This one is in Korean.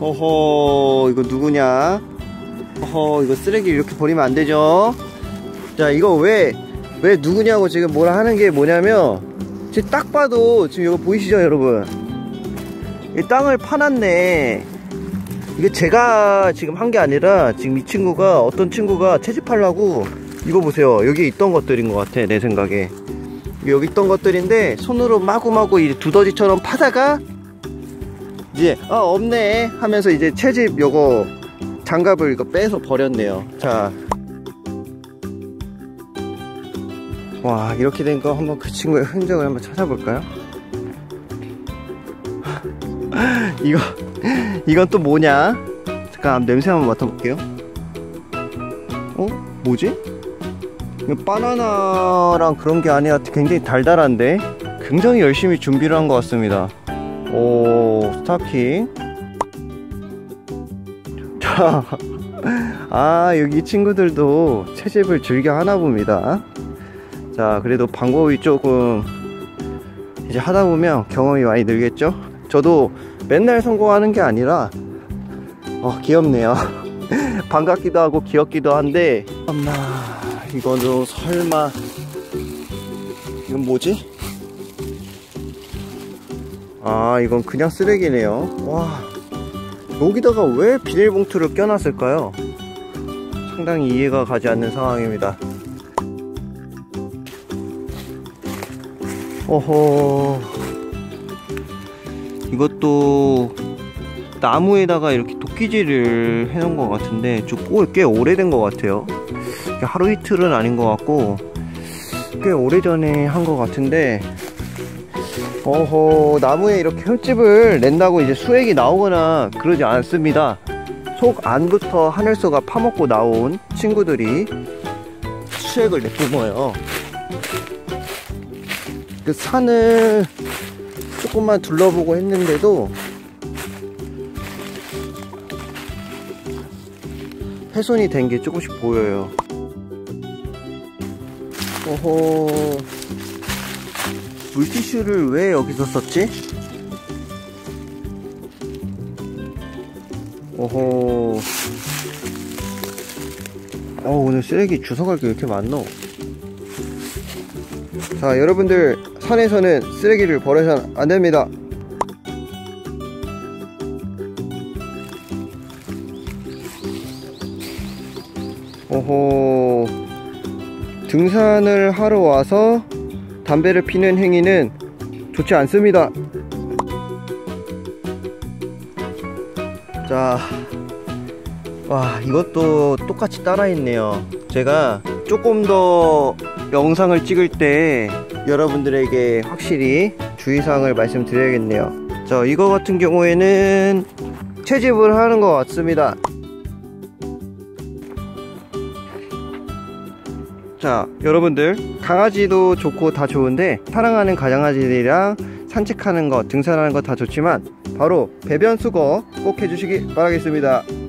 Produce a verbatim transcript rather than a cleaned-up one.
허허, 이거 누구냐? 허허, 이거 쓰레기 이렇게 버리면 안 되죠. 자, 이거 왜, 왜 누구냐고 지금 뭐라 하는 게 뭐냐면, 지금 딱 봐도, 지금 이거 보이시죠, 여러분? 이 땅을 파놨네. 이게 제가 지금 한 게 아니라, 지금 이 친구가, 어떤 친구가 채집하려고, 이거 보세요. 여기 있던 것들인 것 같아, 내 생각에. 여기 있던 것들인데, 손으로 마구마구 이 두더지처럼 파다가, 이제, 아, 없네. 하면서 이제 채집 요거, 장갑을 이거 빼서 버렸네요. 자. 와, 이렇게 된 거 한번 그 친구의 흔적을 한번 찾아볼까요? 이거, 이건 또 뭐냐? 잠깐 냄새 한번 맡아볼게요. 어? 뭐지? 이거 바나나랑 그런 게 아니라 굉장히 달달한데? 굉장히 열심히 준비를 한 것 같습니다. 오, 스타킹. 자, 아, 여기 친구들도 채집을 즐겨 하나 봅니다. 자, 그래도 방법이 조금 이제 하다 보면 경험이 많이 늘겠죠? 저도 맨날 성공하는 게 아니라 어, 귀엽네요. 반갑기도 하고 귀엽기도 한데, 엄마, 이거는 설마 이건 뭐지? 아, 이건 그냥 쓰레기네요. 와, 여기다가 왜 비닐봉투를 껴놨을까요? 상당히 이해가 가지 않는 상황입니다. 어허, 이것도 나무에다가 이렇게 도끼질을 해놓은 것 같은데 좀 꽤 오래된 것 같아요. 하루 이틀은 아닌 것 같고 꽤 오래전에 한 것 같은데, 어허, 나무에 이렇게 흙집을 낸다고 이제 수액이 나오거나 그러지 않습니다. 속 안부터 하늘소가 파먹고 나온 친구들이 수액을 내뿜어요. 그 산을 조금만 둘러보고 했는데도 훼손이 된 게 조금씩 보여요. 어허, 물티슈를 왜 여기서 썼지? 어허, 어, 오늘 쓰레기 주워갈 게 왜 이렇게 많노? 자, 여러분들, 산에서는 쓰레기를 버려서는 안 됩니다. 어허, 등산을 하러 와서 담배를 피는 행위는 좋지 않습니다. 자, 와, 이것도 똑같이 따라했네요. 제가 조금 더 영상을 찍을 때 여러분들에게 확실히 주의사항을 말씀드려야겠네요. 자, 이거 같은 경우에는 채집을 하는 것 같습니다. 자, 여러분들, 강아지도 좋고 다 좋은데 사랑하는 강아지들이랑 산책하는 거, 등산하는 거 다 좋지만 바로 배변 수거 꼭 해주시기 바라겠습니다.